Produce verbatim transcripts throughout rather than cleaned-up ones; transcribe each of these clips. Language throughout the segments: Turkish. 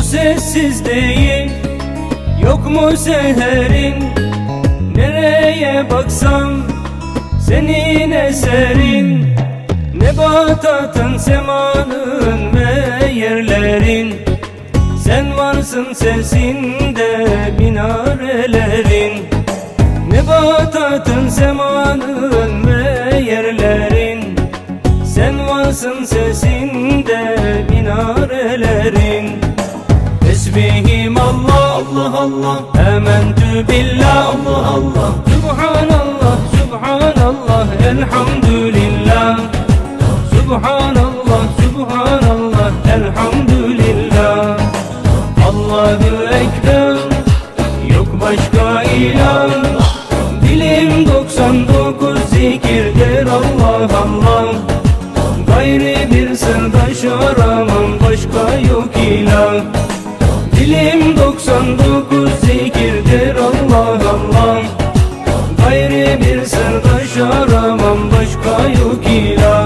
sessiz değil, yok mu seherin? Nereye baksam senin eserin, nebatatın, semanın ve yerlerin. Sen varsın sesinde minarelerin, nebatatın, semanın ve yerlerin. Sen varsın sesinde minarelerin. Tesbihim Allah, Allah Allah, ementü billah, Allah Allah, Subhanallah, Subhanallah, elhamdülillah, Subhanallah, Subhanallah, elhamdülillah. Allahu Ekber, yok başka ilah. Dilim doksan dokuz zikirdir Allah Allah. Gayri bir sırdaş aramam, başka yok ilah. Dilim doksan dokuz zikirdir Allah Allah. Gayri bir sırdaş aramam, başka yok ilah.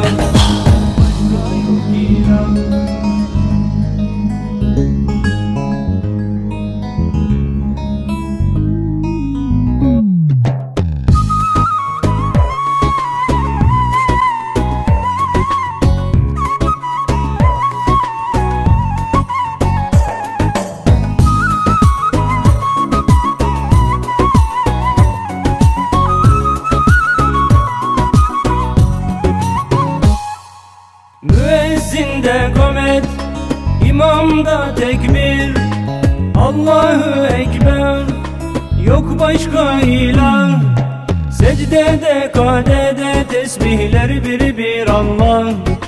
Müezzinde komet, imamda tekbir, Allahu Ekber, yok başka ilah. Secdede kadede tesbihler bir bir Allah.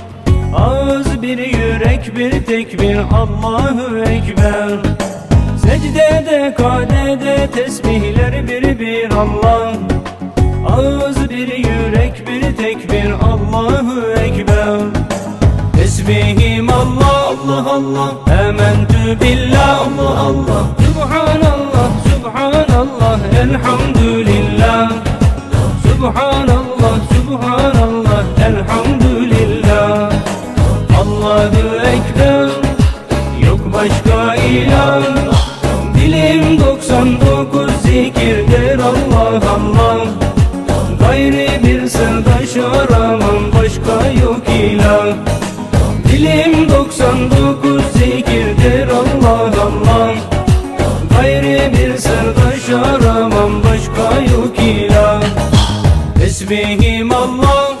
Ağız bir yürek bir tekbir, Allahu Ekber. Secdede kadede tesbihler bir bir Allah. Ağız bir yürek bir tekbir, Allahu Ekber. Tesbihim Allah, Allah Allah, ementü billah, Allah Allah, Subhanallah, Subhanallah, elhamdülillah, Subhanallah, Subhanallah, elhamdülillah. Allahu Ekber, yok başka ilah. Dilim doksan dokuz zikirdir Allah Allah. Gayri bir sırdaş aramam, başka yok ilah. Dilim doksan dokuz zikirdir Allah Allah. Gayri bir sırdaş aramam, başka yok ilah. Tesbihim Allah,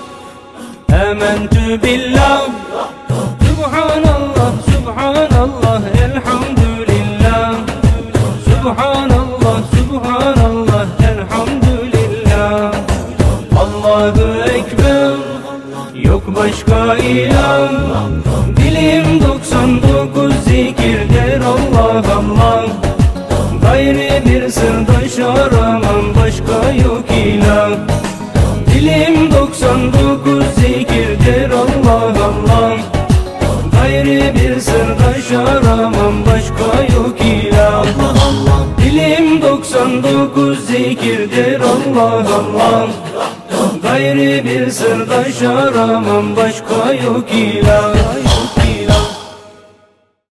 ementü billah, Subhanallah, Subhanallah, elhamdülillah, Subhanallah, Subhanallah, elhamdülillah. Allahu Ekber, yok başka ilah. Dilim doksan dokuz zikirdir Allah Allah. Gayri bir sırdaş aramam, başka yok ilah. Dilim doksan dokuz zikirdir Allah Allah. Gayri bir sırdaş aramam, başka yok ilah. Allah Allah. Dilim doksan dokuz zikirdir Allah Allah. Gayri bir sırdaş aramam, başka yok ilah.